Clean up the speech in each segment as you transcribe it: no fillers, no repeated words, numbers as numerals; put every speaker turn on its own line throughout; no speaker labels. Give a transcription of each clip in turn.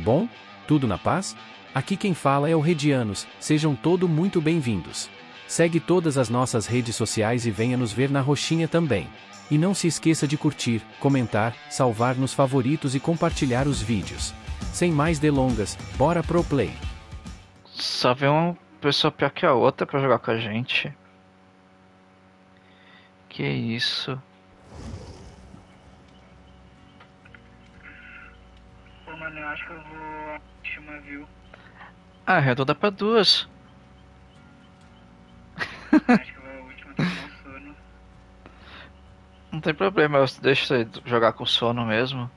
bom? Tudo na paz? Aqui quem fala é o Redianos, sejam todos muito bem-vindos. Segue todas as nossas redes sociais e venha nos ver na roxinha também. E não se esqueça de curtir, comentar, salvar nos favoritos e compartilhar os vídeos. Sem mais delongas, bora pro play.
Só vem uma pessoa pior que a outra pra jogar com a gente. Que isso?
Pô, mano, eu acho que eu vou última, viu?
Ah, redonda pra duas.
Acho que eu vou a última, tô com sono.
Não tem problema, eu deixo você jogar com sono mesmo.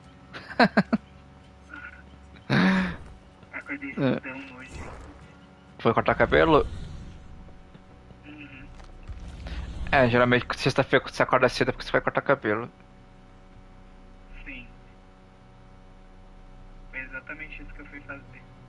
Acordei cedão hoje.
Foi cortar cabelo?
Uhum.
É, geralmente sexta-feira quando você acorda cedo é porque você vai cortar cabelo.
Sim. Foi exatamente isso que eu fui fazer.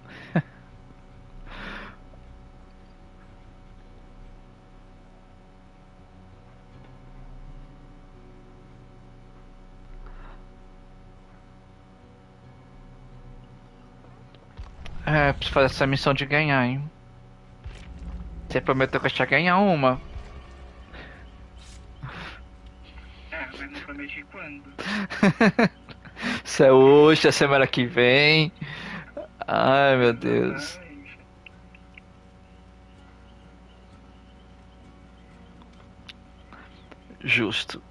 É, preciso fazer essa missão de ganhar, hein? Você prometeu que a gente ia ganhar uma.
Mas não prometi quando.
Isso é hoje, a semana que vem. Ai, meu Deus.
Exatamente.
Justo.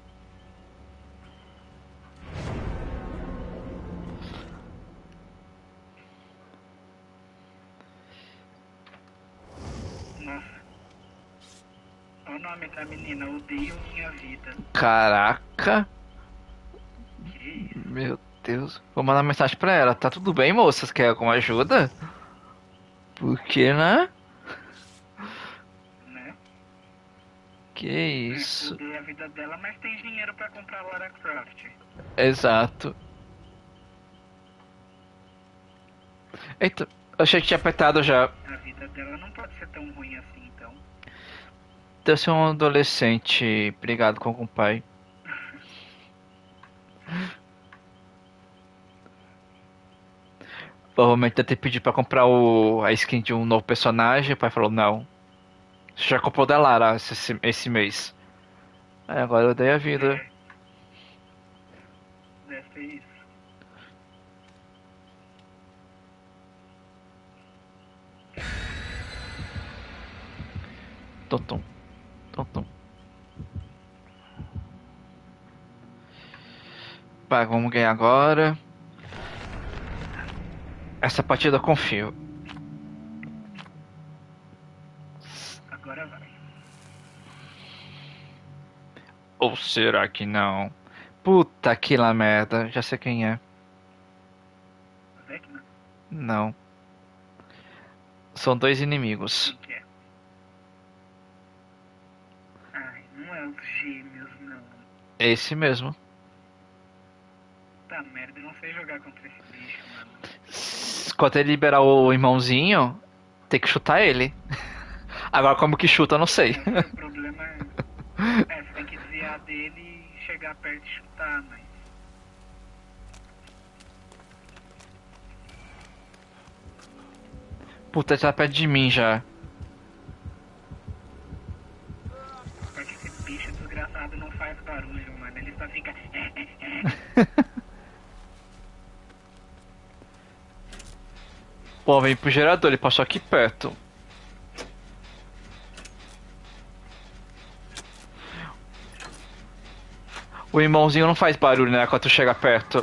Nossa. Olha o nome da menina, Odeio Minha Vida.
Caraca.
Que isso?
Meu Deus. Vou mandar mensagem pra ela. Tá tudo bem, moças? Quer alguma ajuda? Porque, né?
Né?
Que isso.
Odeio a vida dela, mas tem dinheiro pra comprar Lara Croft.
Exato. Eita, eu achei que tinha apertado já.
A vida dela não pode ser tão ruim assim, então.
Deve ser um adolescente brigado com o pai. Provavelmente deve ter pedido pra comprar a skin de um novo personagem. O pai falou: não. Você já comprou da Lara esse mês. Aí agora eu dei a vida.
Deve ser isso.
Tum, tum. Tum, tum. Vai, vamos ganhar agora. Essa partida eu confio.
Agora vai.
Ou será que não? Puta que lá merda. Já sei quem é.
Vecna?
Não. São dois inimigos.
Quem que é? Ai, não é os gêmeos, não.
É esse mesmo.
Tá merda, eu não sei jogar contra esse bicho, mano.
Quando ele liberar o irmãozinho, tem que chutar ele. Agora como que chuta, eu não sei.
O problema é. Você tem que desviar dele e chegar perto e chutar, mas.
Puta, ele tá perto de mim já.
Porque esse bicho desgraçado não faz barulho, mano. Ele só fica.
Pô, vem pro gerador, ele passou aqui perto. O irmãozinho não faz barulho, né, quando tu chega perto.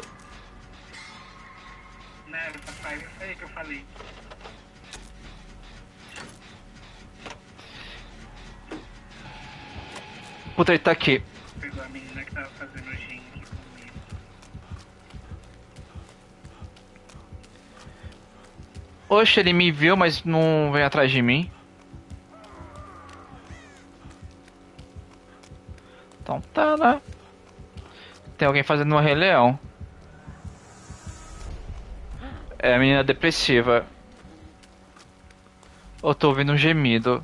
Né, ele só faz isso aí que eu falei.
Puta, ele tá aqui.
Pegou a menina que tava fazendo gin aqui comigo.
Oxe, ele me viu, mas não vem atrás de mim. Então tá, né? Tem alguém fazendo um Rei Leão. É a menina depressiva. Eu tô ouvindo um gemido.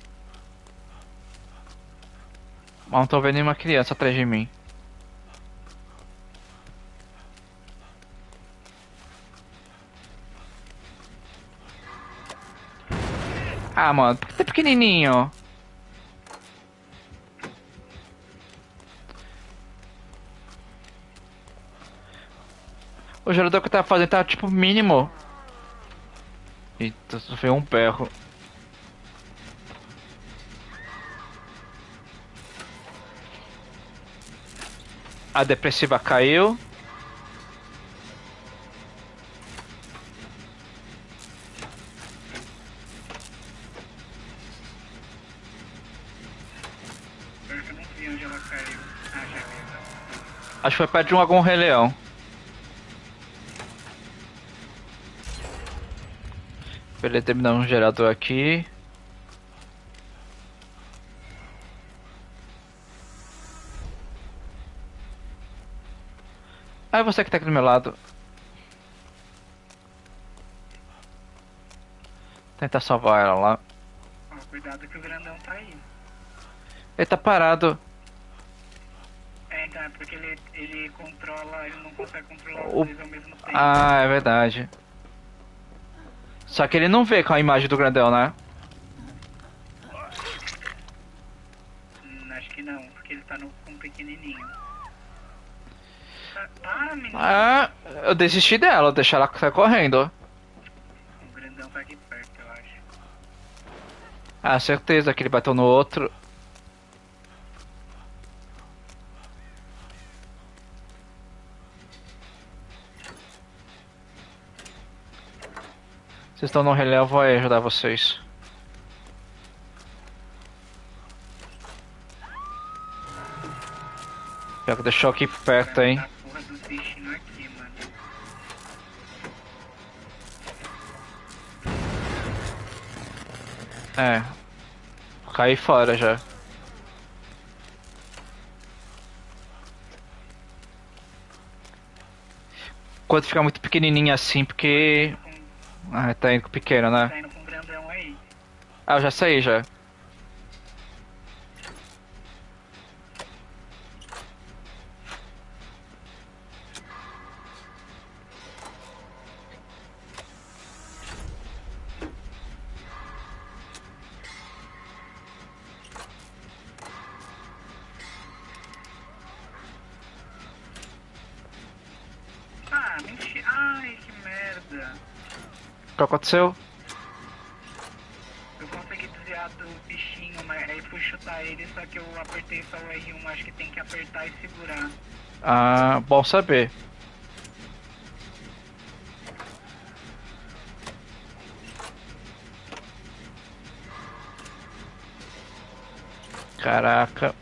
Mas não tô vendo nenhuma criança atrás de mim. Ah, mano, por que tá pequenininho? O gerador que eu tava fazendo tava tipo mínimo. Eita, só veio um berro. A depressiva caiu.
Pior que eu não vi onde ela caiu. Ah, já vi.
Acho que foi perto de algum Rei Leão. Beleza, terminamos um gerador aqui. Ah, é você que tá aqui do meu lado. Tentar salvar ela lá.
Ó, cuidado que o grandão tá aí.
Ele tá parado.
É, então, é porque ele controla, ele não consegue controlar os
O-
dois ao mesmo tempo.
Ah, é verdade. Só que ele não vê com a imagem do grandão, né?
Acho que não, porque ele tá com um pequenininho. Para, menino.
Ah, eu desisti dela, deixar ela sair correndo.
O grandão tá aqui perto, eu acho.
Ah, certeza que ele bateu no outro. Vocês estão no relé, eu vou aí ajudar vocês. Já que deixou aqui perto, hein?
Tá a porra dos bichinhos aqui, mano.
É. Caí fora já. Quando fica muito pequenininho assim, porque... Ah, tá indo com o pequeno,
Tá
né?
indo com o grandão aí.
Ah, eu já saí já.
Ah, mentira. Ai, que merda.
O que aconteceu?
Eu consegui desviar do bichinho, mas aí fui chutar ele, só que eu apertei só o R1. Acho que tem que apertar e segurar.
Ah, bom saber. Caraca.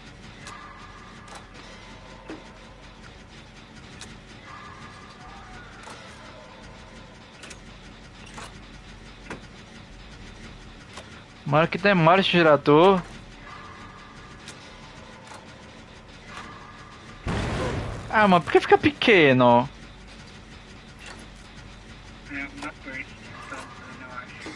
Mano, que demora esse gerador. Ah, mano, por que fica pequeno?
É alguma perk que tá usando, eu acho.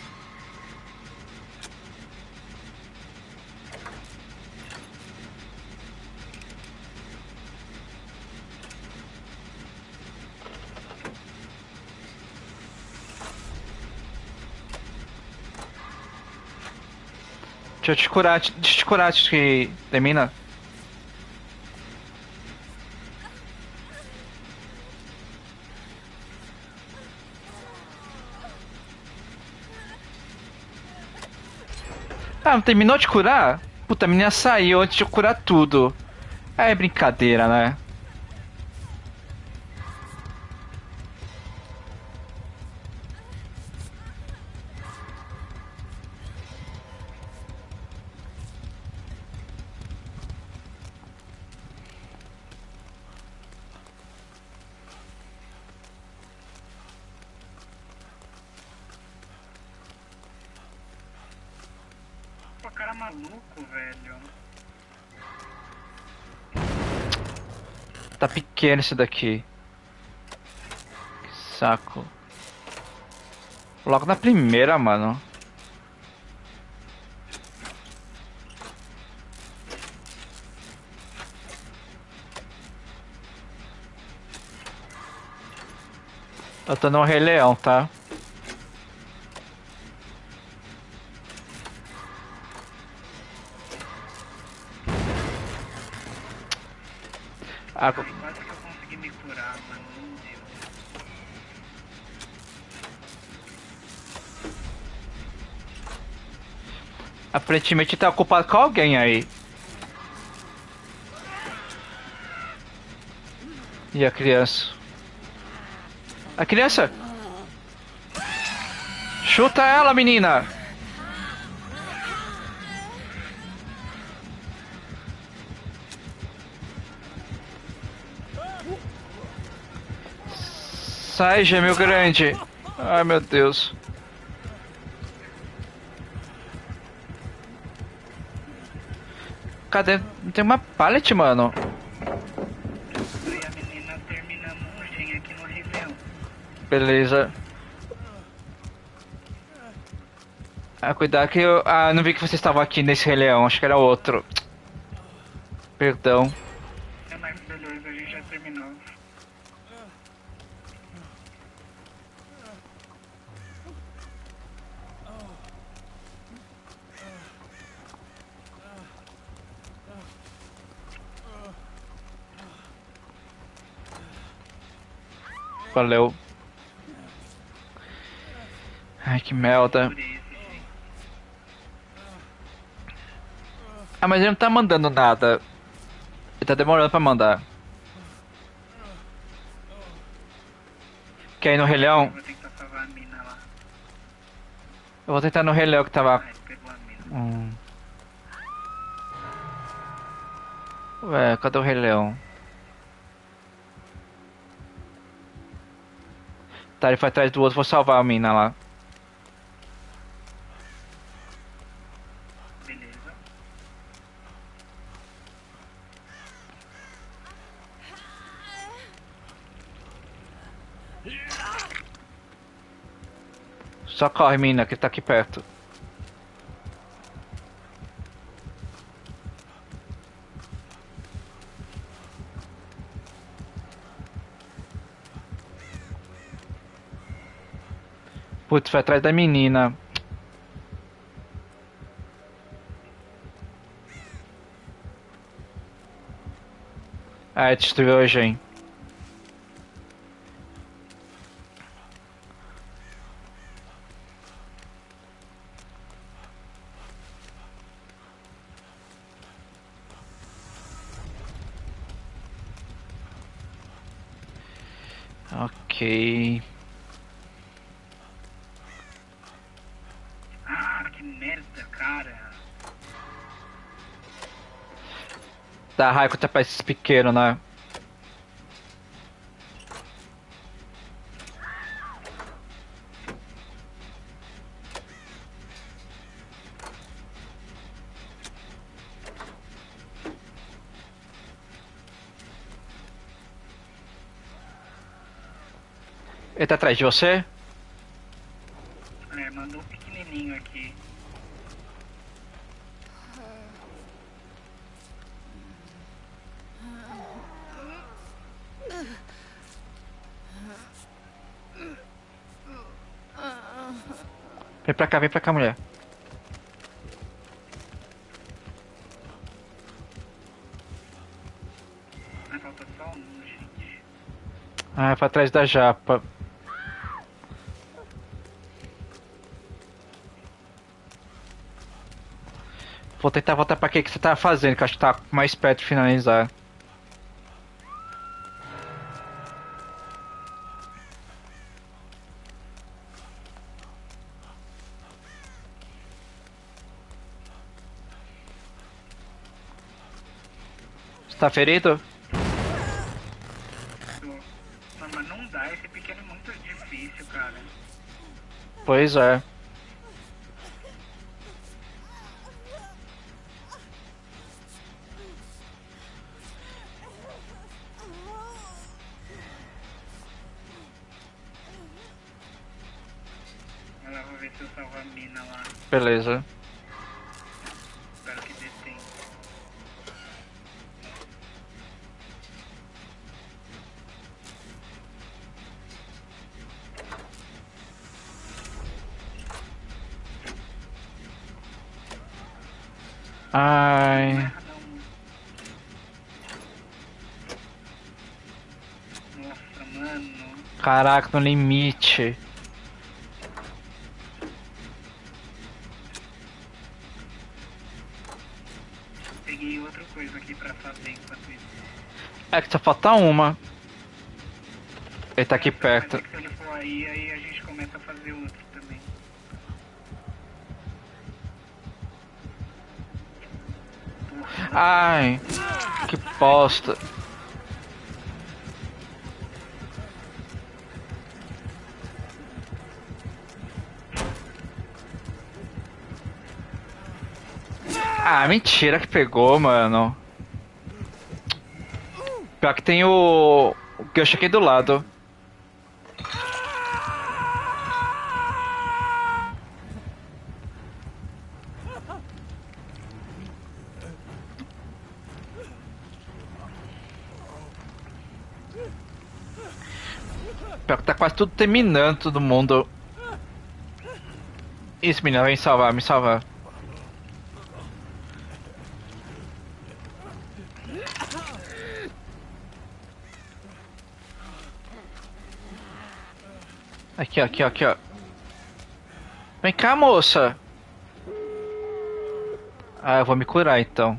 Deixa eu te curar, deixa eu te curar antes que termina. Ah, não terminou de curar? Puta, a menina saiu antes de eu curar tudo. É brincadeira, né?
Pô, cara maluco, velho.
Tá pequeno esse daqui. Que saco. Logo na primeira, mano. Eu tô no Rei Leão, tá? A-
Ai, quase que eu consegui me curar, mano. Meu Deus.
Aparentemente tá ocupado com alguém aí. E a criança? A criança? Chuta ela, menina! Sai, gêmeo grande! Ai, meu Deus. Cadê? Tem uma pallet, mano.
Eu e a menina terminamos um gen aqui no Réveillon.
Beleza. Ah, cuidado que eu... Ah, não vi que você estava aqui nesse Rei Leão. Acho que era outro. Perdão.
É, mas beleza, a gente já terminou.
Valeu. Ai, que merda.
Por esse gen.
Ah, mas ele não tá mandando nada. Ele tá demorando pra mandar. Quer ir no Rei
Eu
Leão?
vou tentar salvar a mina lá.
Eu vou tentar no Rei Leão que tava...
Ai, pegou a mina.
Ué, cadê o Rei Leão? Tá, ele foi atrás do outro, vou salvar a mina lá.
Beleza.
Só corre, mina, que tá aqui perto. Putz, foi atrás da menina. Ah, destruiu a gen. Ok.
Ah, que merda, cara.
Dá raiva até pra esses pequenos, né? Ele tá atrás de você?
É, mandou um pequenininho aqui.
Vem pra cá, mulher.
Mas falta só um, gente.
Ah, foi atrás da japa. Vou tentar voltar pra que você tava fazendo, que eu acho que tá mais perto de finalizar. Você tá ferido?
Mas não dá, esse pequeno é muito difícil, cara.
Pois é.
Mas eu vou ver se eu salvo a mina lá.
Beleza.
Espero que dê tempo.
Ai.
Ah, não.
Caraca, no limite.
Peguei outra coisa aqui pra fazer enquanto isso.
É que só falta uma. Ele tá aqui
Mas
perto.
é que se ele for aí a gente começa a fazer outro também.
Ai, que bosta. Ah, mentira que pegou, mano. Pior que tem o que eu chequei do lado. Pior que tá quase tudo terminando, todo mundo. Isso, menina, vem salvar, me salvar. Aqui, ó, aqui, ó, aqui, ó. Vem cá, moça. Ah, eu vou me curar então.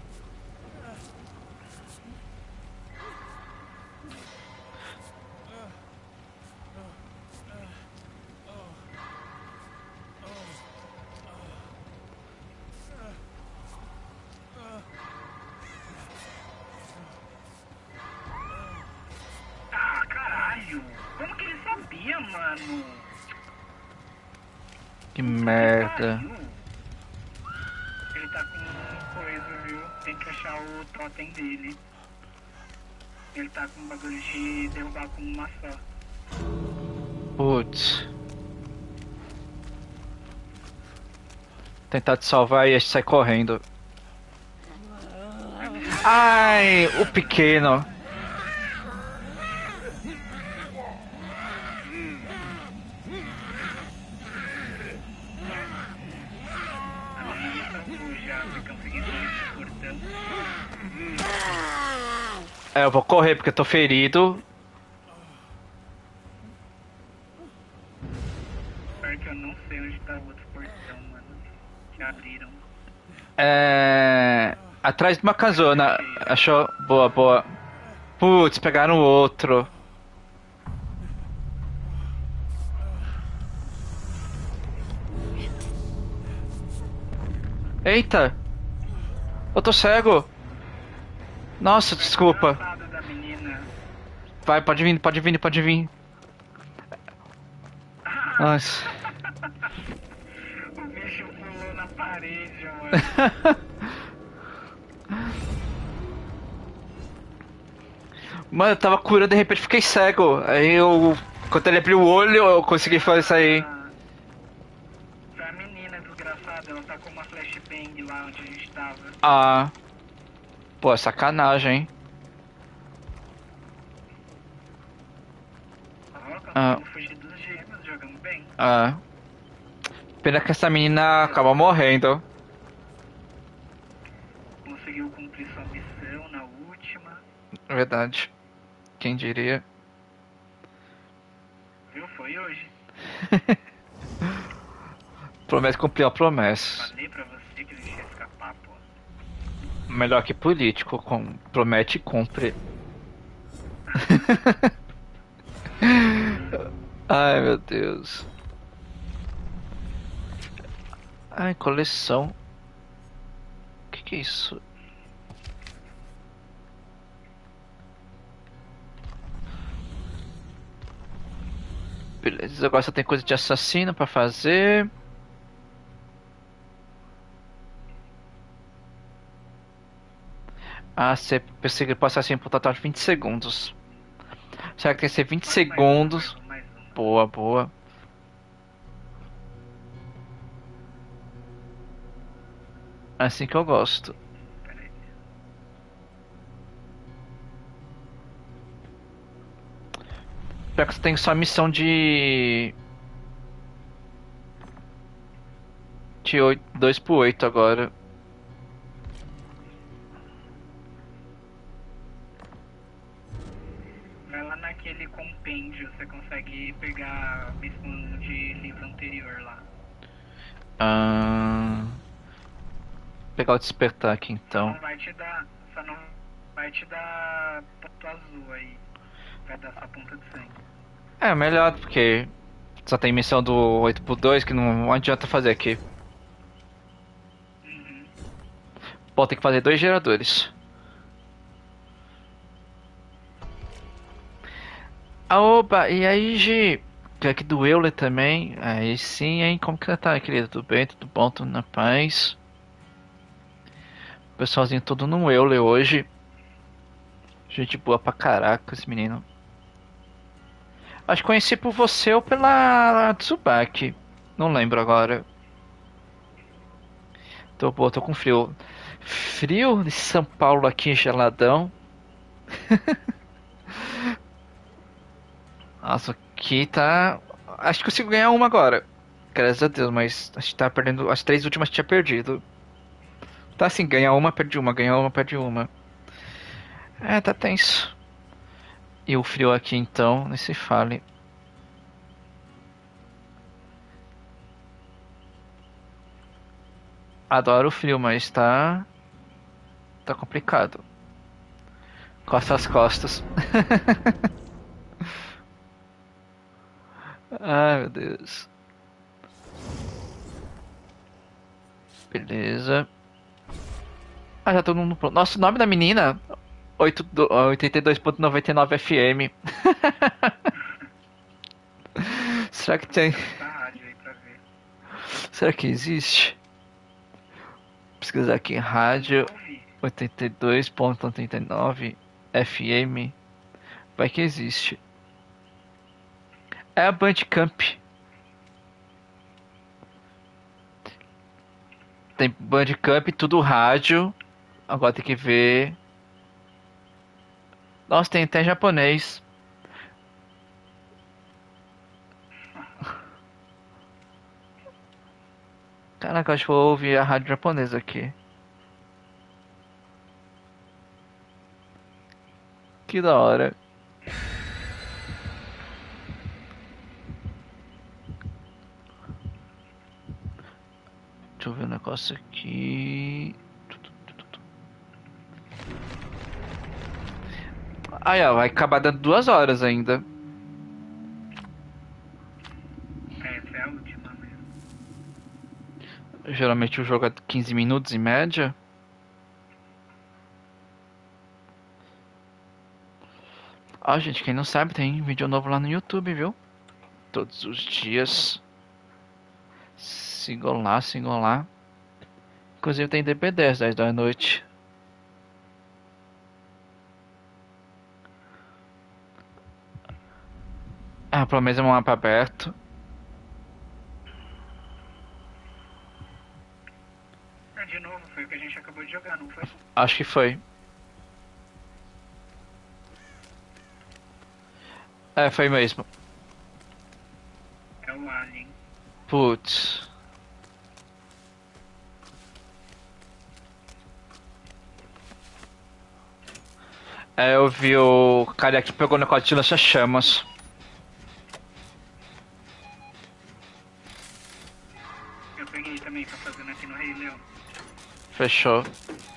Ah, caralho! Como que ele sabia, mano?
Que merda.
Pariu. Ele tá com coisa, viu? Tem que achar o totem dele. Ele tá com um bagulho de derrubar com uma só.
Putz. Tentar te salvar e a gente sai correndo. Ai, o pequeno.
A menina salvou já, foi conseguindo esse portão.
É, eu vou correr porque eu tô ferido.
Pior que eu não sei onde tá o outro portão, mano. Que abriram.
É. Atrás de uma casona. Achou? Boa, boa. Putz, pegaram o outro. Eita! Eu tô cego! Nossa, desculpa.
Engraçado da menina.
Vai, pode vir, pode vir, pode vir. Nossa.
O bicho pulou na parede, mano.
Mano, eu tava curando, de repente fiquei cego. Aí eu. Quando ele abriu o olho, eu consegui fazer isso aí.
Foi a menina desgraçada, ela tá com uma flashbang lá onde a gente tava.
Ah. Pô, é sacanagem, hein?
Ó, conseguimos fugir dos gêmeos, jogamos bem.
Ah. Pena que essa menina acaba morrendo.
Conseguiu cumprir sua missão na última.
Verdade. Quem diria?
Viu? Foi hoje.
Promete cumprir a promessa.
Falei pra você que a gente ia escapar, pô.
Melhor que político, promete e cumpre. Ai, meu Deus. Ai, coleção. O que é isso? Beleza, agora só tem coisa de assassino pra fazer. Ah, você perseguir o assassino por total de 20 segundos. Será que tem que ser 20 segundos?
Mais uma.
Boa, boa. Assim que eu gosto.
Peraí.
Pior que você tem só a missão de. De 2 por 8 agora.
Vai lá naquele compêndio, você consegue consegue pegar mesmo de livro anterior lá.
Pegar o despertar aqui então.
Só não vai te dar ponto azul aí. Vai dar só ponta de sangue.
É melhor, porque só tem missão do 8x2 que não adianta fazer aqui. Bom, tem que fazer 2 geradores. Opa, e aí, Gi? Que aqui do Euler também. Aí sim, hein? Como que você tá, querido? Tudo bem? Tudo bom? Tudo na paz? Pessoalzinho todo no Euler hoje. Gente boa pra caraca, esse menino. Acho que conheci por você ou pela Tsubaki. Não lembro agora. Tô com frio. Frio de São Paulo aqui, geladão. Nossa, aqui tá... Acho que consigo ganhar uma agora. Graças a Deus, mas a gente tá perdendo... As 3 últimas tinha perdido. Tá assim, ganha uma, perde uma, ganha uma, perde uma. É, tá tenso. E o frio aqui então, nem se fale. Adoro o frio, mas tá... Tá complicado. Costa as costas. Ai, meu Deus. Beleza. Ah, já tô no... Nossa, o nome da menina? 82.99 FM. Será que tem...
Tá rádio aí pra ver.
Será que existe? Pesquisar aqui, rádio 82.89 FM. Vai que existe. É a Bandcamp. Tem Bandcamp, tudo rádio. Agora tem que ver. Nossa, tem até japonês. Caraca, acho que vou ouvir a rádio japonesa aqui. Que da hora. Deixa eu ver o negócio aqui. Ah, é, vai acabar dando 2 horas ainda.
Essa é a última mesmo.
Geralmente o jogo é 15 minutos em média. Ah, gente, quem não sabe, tem vídeo novo lá no YouTube, viu? Todos os dias. Sigam lá, sigam lá. Inclusive tem DP10, 10 da noite. Ah, pelo menos é um mapa aberto.
Ah, de novo, foi o que a gente acabou de jogar, não foi?
Acho que foi. É, foi mesmo.
É o Alien.
Putz. É, eu vi o cara que pegou no negócio de lança-chamas.
Eu peguei também, tô fazendo aqui no Rei Leão.
Fechou.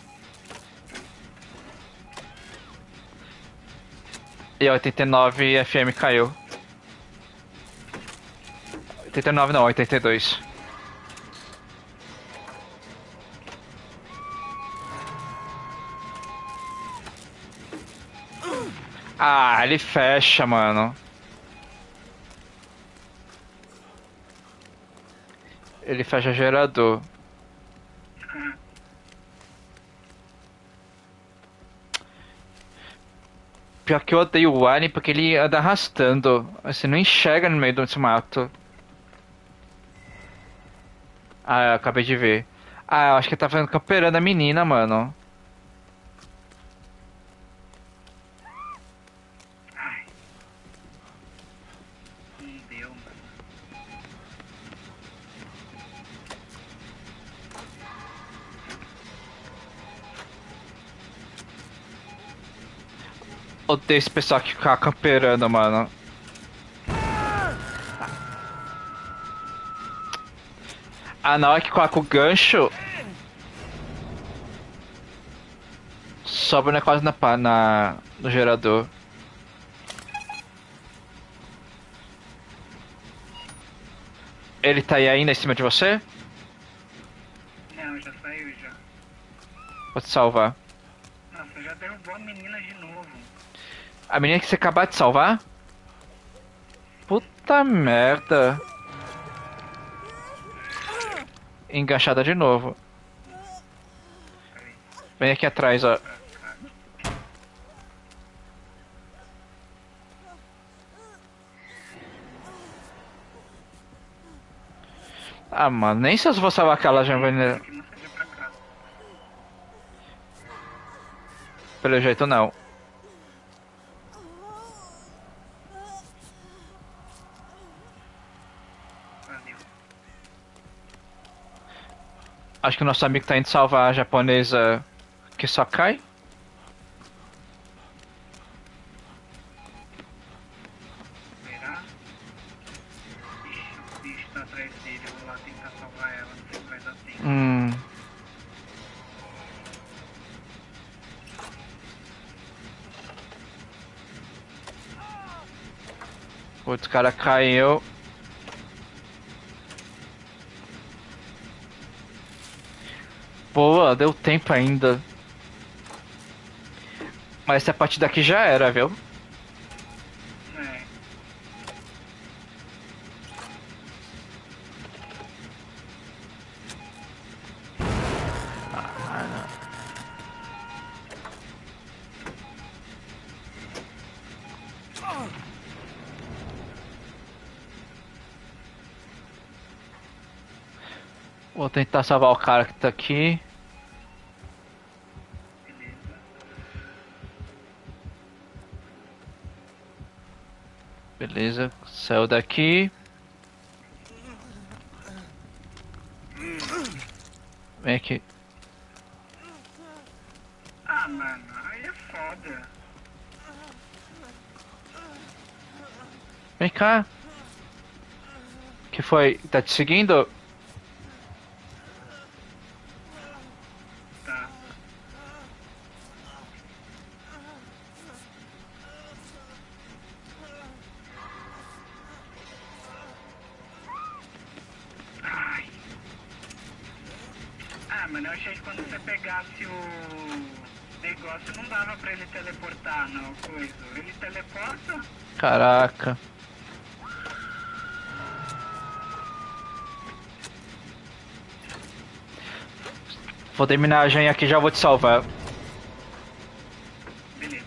E a 89 FM caiu. 89 não, 82. Ah, ele fecha, mano. Ele fecha gerador. Pior que eu odeio o Alien porque ele anda arrastando. Você não enxerga no meio desse mato. Ah, eu acabei de ver. Ah, eu acho que ele tá fazendo camperando a menina, mano.
Ai. Não deu, mano.
Odeio esse pessoal que fica camperando, mano. Ah, na hora que coloca o gancho, sobe o negócio no gerador. Ele tá aí ainda em cima de você?
Não, já saiu já.
Vou te salvar.
Nossa, já derrubou a menina de novo.
A menina que você acabou de salvar? Puta merda. Enganchada de novo.
Peraí,
Vem aqui atrás, ó.
pra cá.
Ah, mano, nem se eu vou salvar aquela já vai.
Que não seja pra cá.
Pelo jeito não.
Valeu.
Acho que o nosso amigo tá indo salvar a japonesa que só cai.
Será? Ixi, o bicho tá atrás dele. Eu vou lá tentar salvar ela. Não sei se vai dar tempo.
Putz, o cara caiu. Boa, deu tempo ainda. Mas essa parte daqui já era, viu?
É.
Vou tentar salvar o cara que tá aqui.
Beleza.
Beleza, saiu daqui. Vem aqui.
Ah, mano. Aí é foda.
Vem cá. Que foi? Tá te seguindo?
Tá. Ai. Ah, mano, eu achei que quando você pegasse o negócio não dava pra ele teleportar, não, coisa. Ele teleporta?
Caraca. Vou terminar a gen aqui e já vou te salvar.
Beleza.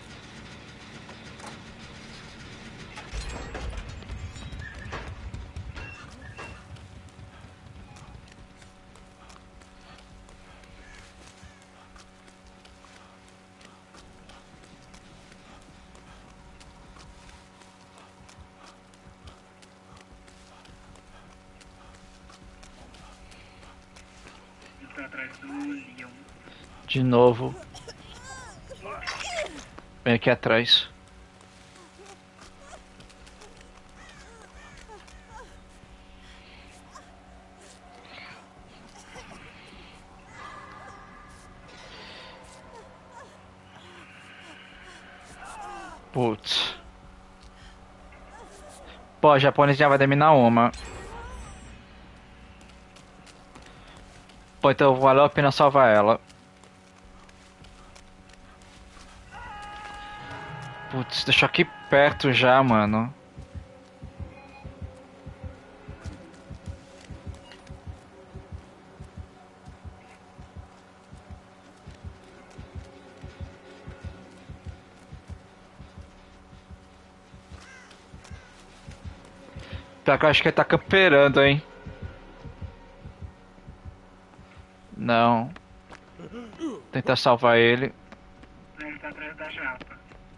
Eu tô atrás do Leon.
De novo. Vem aqui atrás. Putz. Pô, a japonesa já vai terminar uma. Pô, então valeu a pena salvar ela. Putz, deixou aqui perto já, mano. Pior que eu acho que ele tá camperando, hein? Não. Tentar salvar ele.
Ele tá atrás da japa.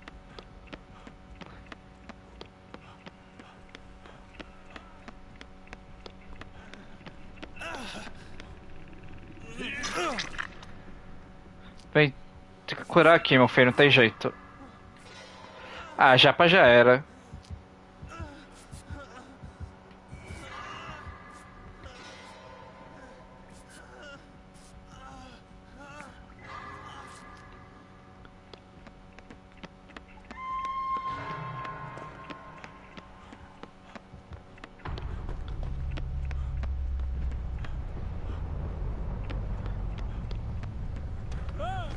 Vem, tem que curar aqui, meu filho, não tem jeito. Ah, a japa já era.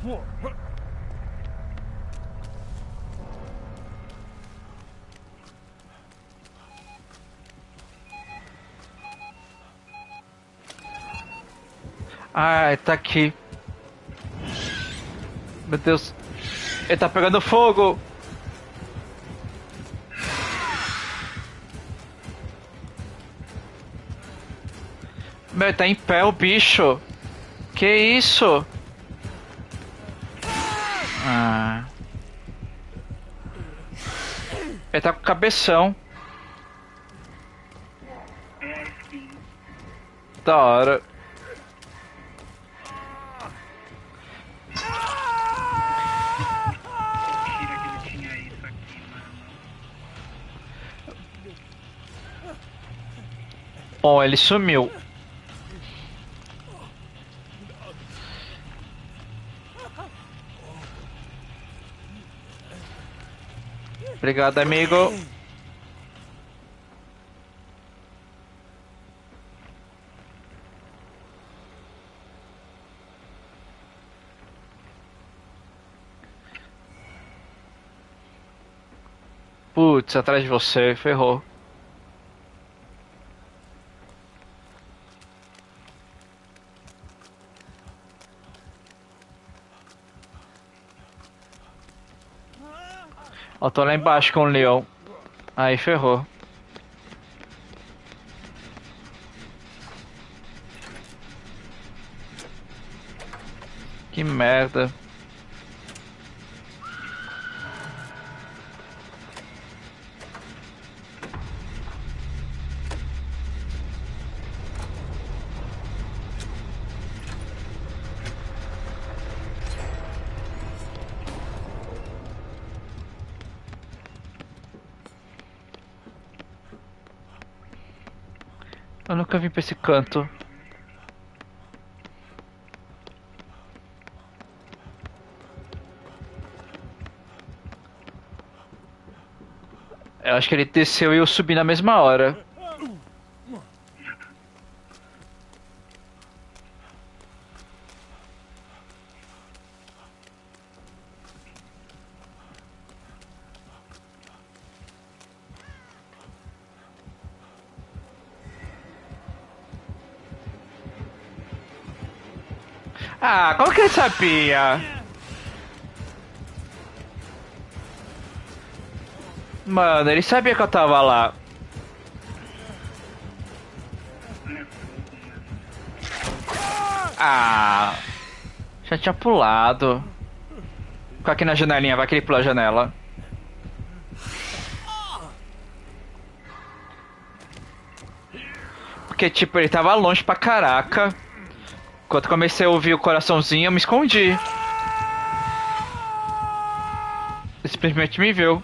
Ai, tá aqui. Meu Deus. Ele tá pegando fogo. Meu, ele tá em pé o bicho. Que isso? Ah. Ele tá com cabeção.
É a skin.
Da hora.
Mentira que ele tinha isso aqui, mano.
Bom, ele sumiu. Obrigado, amigo. Putz, atrás de você, ferrou. Eu tô lá embaixo com o leão. Aí ferrou. Que merda. Eu nunca vim pra esse canto. Eu acho que ele desceu e eu subi na mesma hora. Ah, como que ele sabia? Mano, ele sabia que eu tava lá. Ah, já tinha pulado. Fica aqui na janelinha, vai que ele pula a janela. Porque, tipo, ele tava longe pra caraca. Quando comecei a ouvir o coraçãozinho, eu me escondi. Ele simplesmente me viu.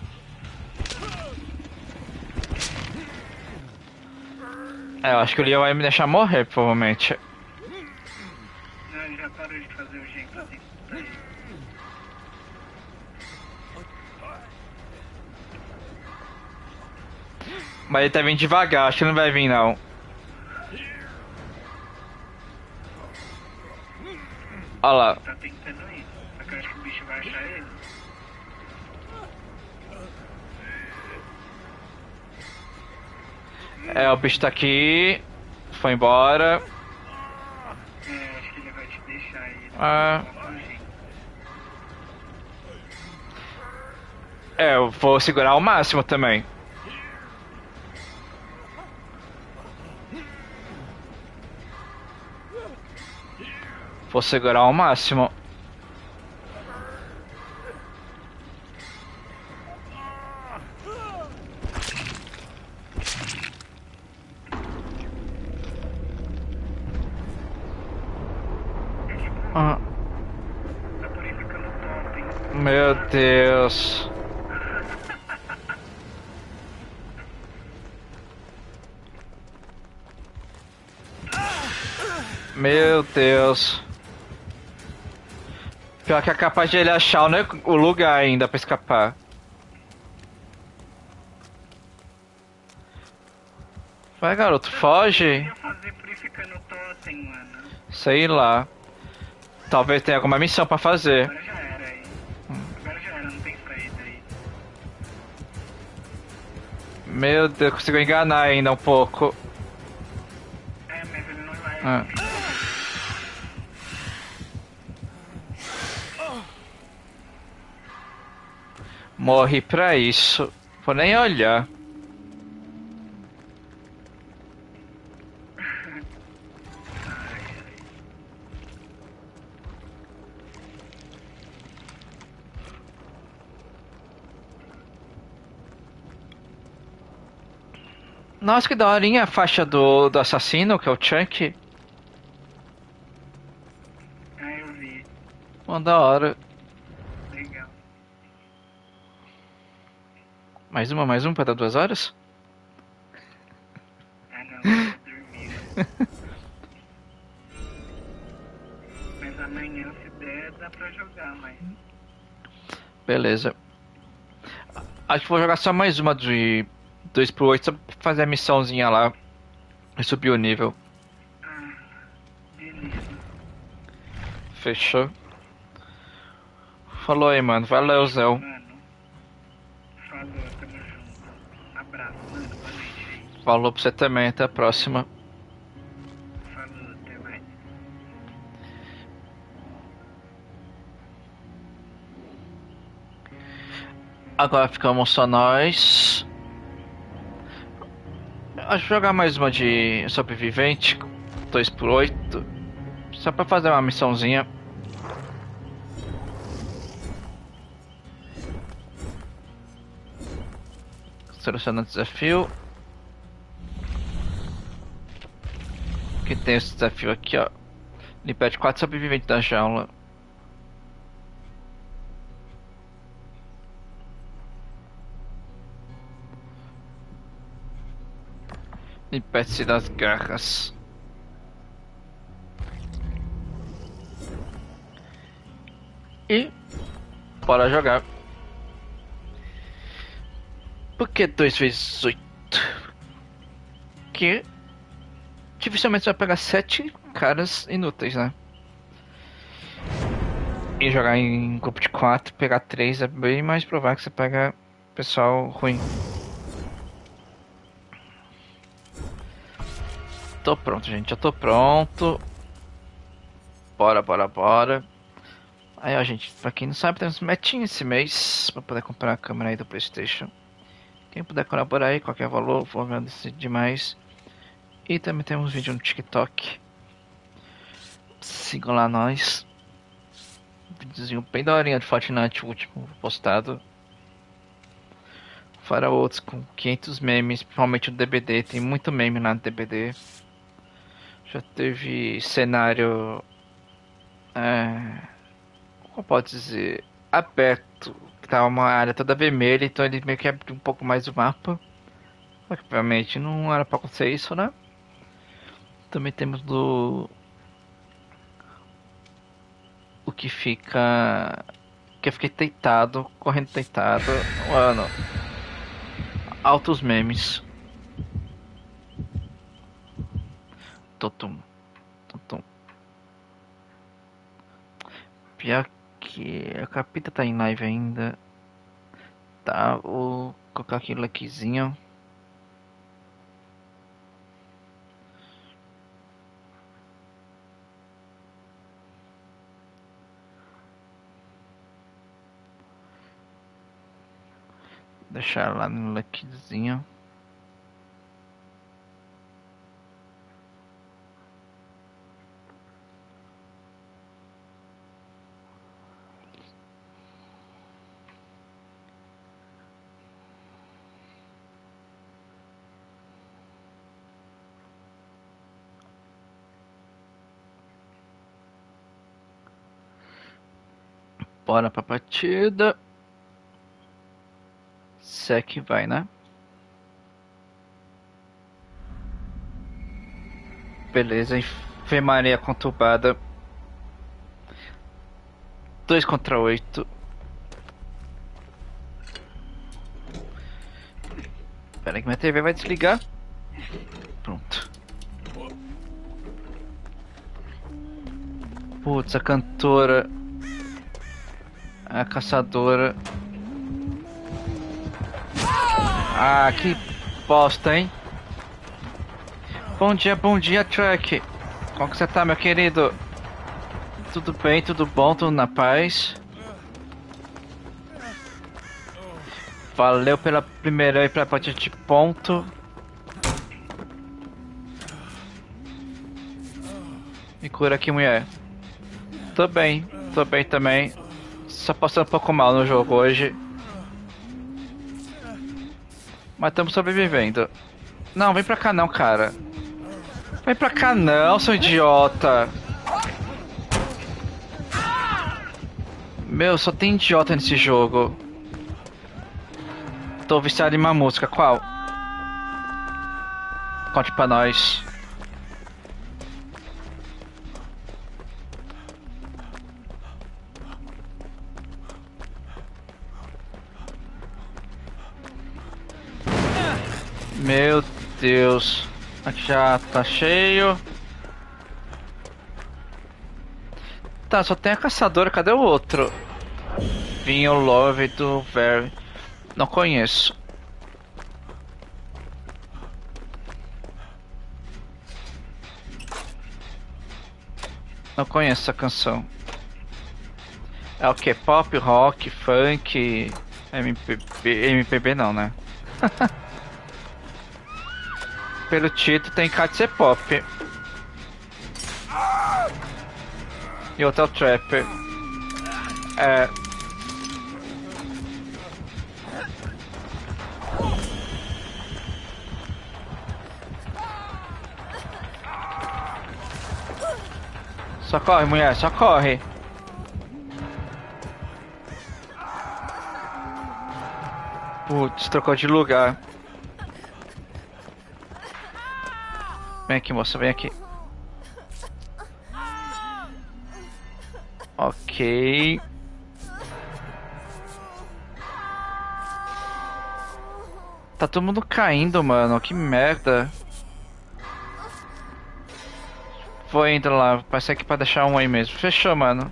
É, eu acho que o Leon vai me deixar morrer, provavelmente.
Não, ele já parou de fazer o gen pra dentro daí.
Mas ele tá vindo devagar, acho que não vai vir não. Olha lá.
Tá tentando ir. Só que eu acho que o bicho vai achar ele.
É, o bicho tá aqui. Foi embora.
É, acho que ele vai te deixar aí.
Ah.
Vai fugir.
É, eu vou segurar ao máximo também. Vou segurar ao máximo. Ah,
Tá purificando o totem.
meu Deus. Meu Deus. Pior que é capaz de ele achar o lugar ainda pra escapar. Vai, garoto, foge.
Eu ia fazer purificando o totem, mano.
Sei lá. Talvez tenha alguma missão pra fazer.
Agora já era aí. Agora já era, não tem saída aí.
Meu Deus, conseguiu enganar ainda um pouco.
É, mas ele não vai.
Ah. Morri pra isso. Vou nem olhar. Nossa, que daorinha a faixa do assassino, que é o Chunk.
Ah, eu vi.
Mano, da hora.
Legal.
Mais uma pra dar 2 horas?
Ah, não, eu vou dormir. Mas amanhã, se der, dá pra jogar, mas.
Beleza. Acho que vou jogar só mais uma de 2 pro 8 só pra fazer a missãozinha lá e subir o nível.
Ah, beleza.
Fechou? Falou aí, mano. Valeuzão.
Mano, falou, tamo junto. Abraço, mano, boa noite aí.
Falou pra você também. Até a próxima.
Falou, até mais.
Agora ficamos só nós. Acho que vou jogar mais uma de sobrevivente 2 por 8 só pra fazer uma missãozinha. Selecionando desafio. Que tem esse desafio aqui, ó. Liberte 4 sobreviventes da jaula. Liberte-se das garras. E bora jogar. Por que 2 vezes 8? Que dificilmente você vai pegar 7 caras inúteis, né? E jogar em grupo de 4, pegar 3 é bem mais provável que você pega pessoal ruim. Tô pronto, gente. Já tô pronto. Bora. Aí, ó, gente. Pra quem não sabe, temos metinha esse mês pra poder comprar a câmera aí do PlayStation. Quem puder colaborar aí, qualquer valor, vou agradecer demais. E também temos vídeo no TikTok. Sigam lá nós. Videozinho bem daorinha de Fortnite, o último postado. Fora outros com 500 memes, principalmente o DBD. Tem muito meme lá no DBD. Já teve cenário... como pode dizer? Aberto. Que tava uma área toda vermelha, então ele meio que abriu um pouco mais o mapa. Só que obviamente não era pra acontecer isso, né? Também temos o que fica... Que eu fiquei deitado, correndo deitado. Mano, altos memes. Totum. Pior que a Capita tá em live ainda. Tá, vou colocar aquele aquizinho. Deixar lá no luckyzinho. Bora pra partida. Se é que vai, né? Beleza, enfermaria conturbada. 2 contra 8. Espera aí que minha TV vai desligar. Pronto. Putz, a cantora. A caçadora. Ah, que bosta, hein? Bom dia, Truck. Como que você tá, meu querido? Tudo bem, tudo bom, tudo na paz? Valeu pela primeira e pela partida de ponto. Me cura aqui, mulher. Tô bem também. Só passando um pouco mal no jogo hoje. Mas estamos sobrevivendo. Não, vem pra cá não, cara. Vem pra cá não, seu idiota. Meu, só tem idiota nesse jogo. Tô viciado em uma música, qual? Conte pra nós. Meu Deus. Aqui já tá cheio. Tá, só tem a caçadora, cadê o outro? Vinho Love do Very. Não conheço. Não conheço essa canção. É o que? Pop, rock, funk, MPB não, né? Pelo título tem cara de ser pop. E outro é o Trapper. É. Só corre, mulher, só corre. Putz, trocou de lugar. Vem aqui, moça, vem aqui. Ok. Tá todo mundo caindo, mano. Que merda. Vou indo lá. Passei aqui pra deixar um aí mesmo. Fechou, mano.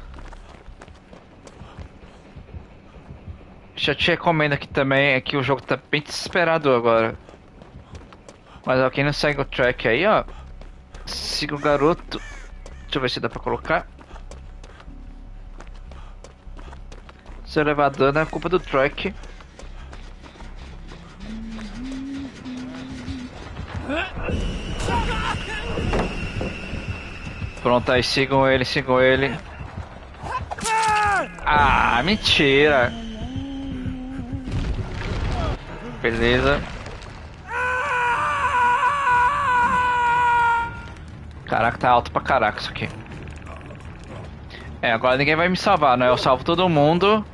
Já te recomendo aqui também. É que o jogo tá bem desesperador agora. Mas ó, quem não segue o track aí, ó. Siga o garoto. Deixa eu ver se dá pra colocar. Se eu levar dano é culpa do track. Pronto, aí sigam ele, sigam ele. Ah, mentira. Beleza. Caraca, tá alto pra caraca isso aqui. É, agora ninguém vai me salvar, né? Eu salvo todo mundo.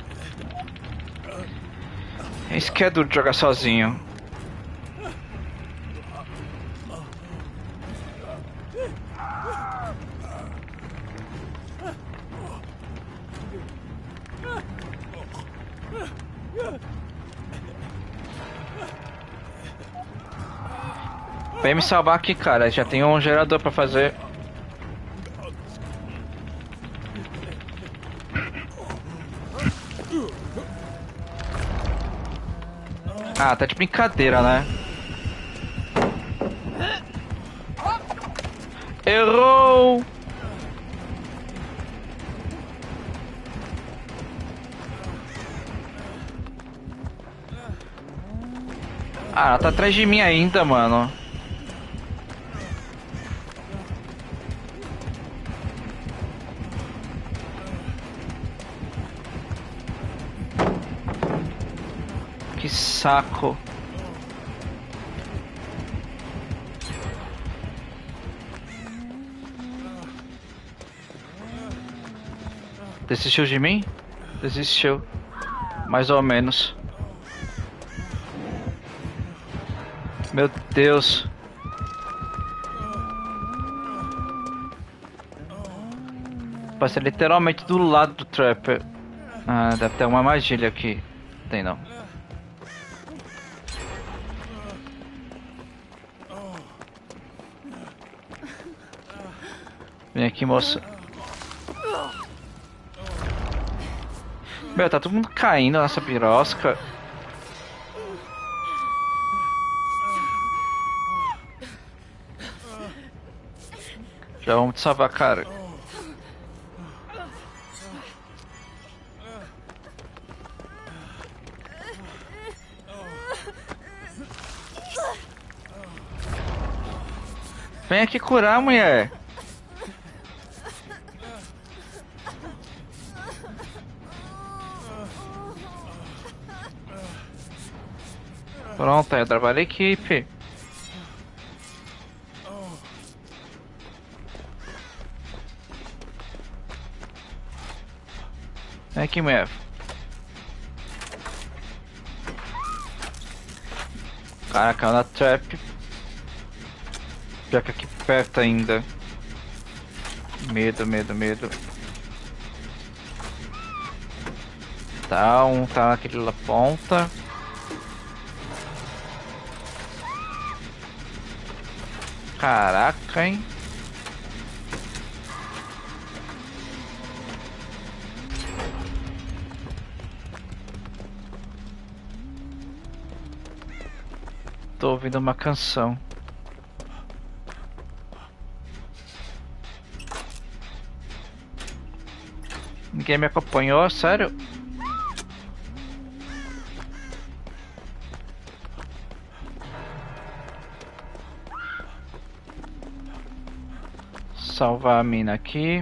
Isso que é duro de jogar sozinho. Vem me salvar aqui, cara. Já tem um gerador pra fazer. Ah, tá de brincadeira, né? Errou! Ah, ela tá atrás de mim ainda, mano. Que saco. Desistiu de mim? Desistiu. Mais ou menos. Meu Deus. Passa literalmente do lado do Trapper. Ah, deve ter uma armadilha aqui. Tem não. Vem aqui, moça. Meu, tá todo mundo caindo nessa birosca. Já vamos te salvar, cara. Vem aqui curar, mulher. Pronto, é trabalho da equipe. Vem aqui, mulher. Caraca, caiu na trap. Pior que aqui perto ainda. Medo, medo, medo. Tá, um tá naquele lá ponta. Caraca, hein? Tô ouvindo uma canção. Ninguém me acompanhou, sério? Salvar a mina aqui.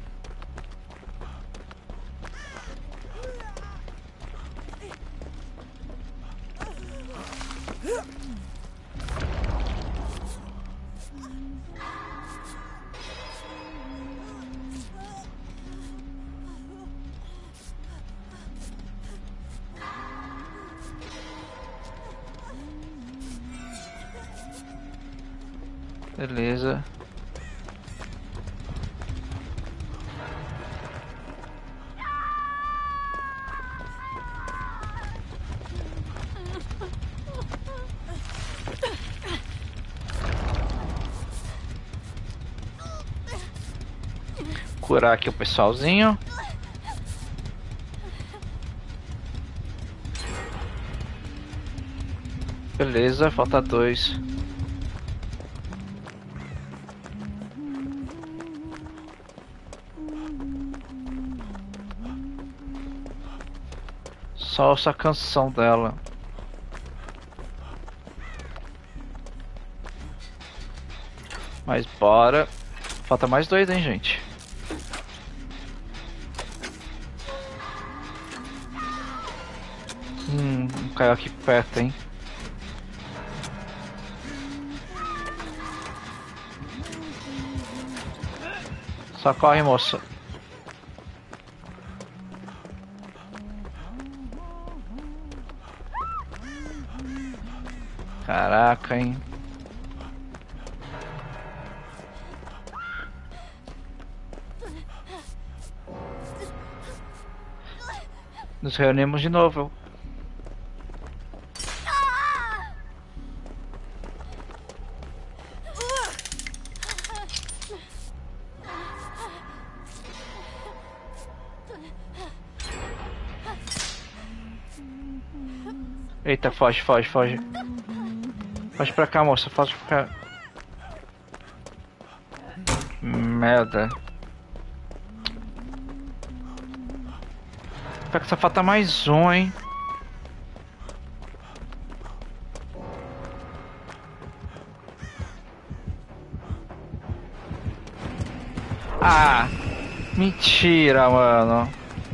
Beleza. Curar aqui o pessoalzinho. Beleza, falta 2. Só essa canção dela. Mas bora. Falta mais 2, hein, gente. Caiu aqui perto, hein. Só corre, moça. Caraca, hein. Nos reunimos de novo. Eita, foge, foge, foge. Foge pra cá, moça, foge pra cá. Merda. Pior que só falta mais um, hein. Ah, mentira, mano.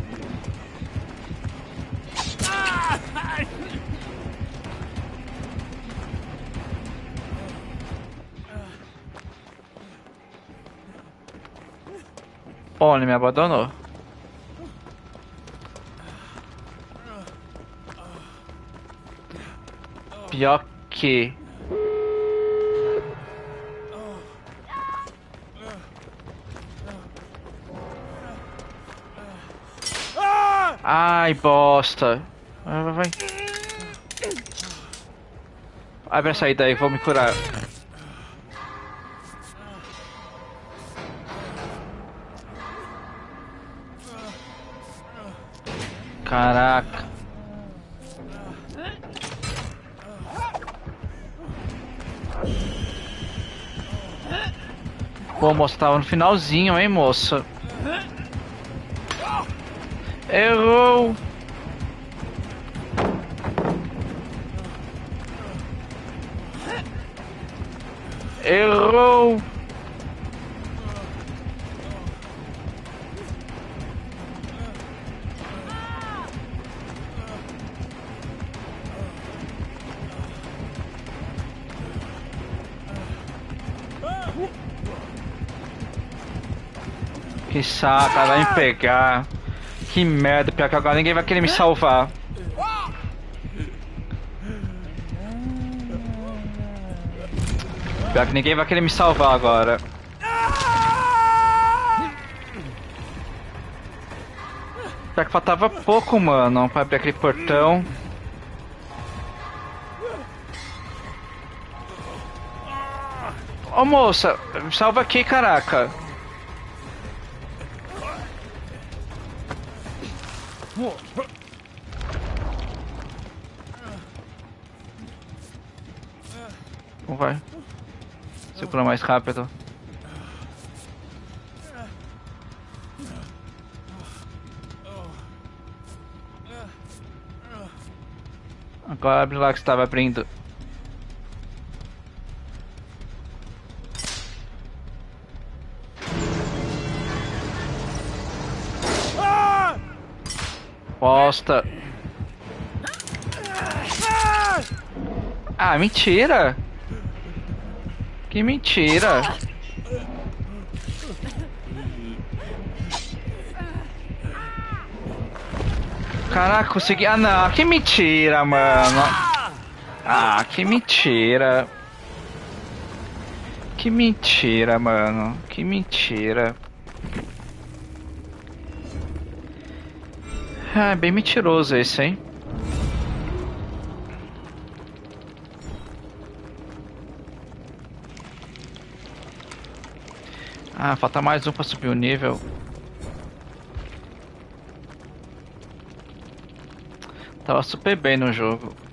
Bom, ele me abandonou. Pior que... Ai, bosta. Vai, vai, vai. Abre a saída aí, vou me curar. Caraca. Pô, moço, tava no finalzinho, hein, moça? Errou! Errou! Que saco, ela vai me pegar. Que merda, pior que agora ninguém vai querer me salvar. Pior que ninguém vai querer me salvar agora. Pior que faltava pouco, mano, pra abrir aquele portão. Ô moça, me salva aqui, caraca. Como vai? Segura mais rápido. Agora abre lá que estava abrindo. Bosta. Ah, mentira. Que mentira. Caraca, consegui. Ah, não. Que mentira, mano. Ah, que mentira. Que mentira, mano. Que mentira. Ah, é bem mentiroso esse, hein? Ah, falta mais um pra subir o nível. Tava super bem no jogo.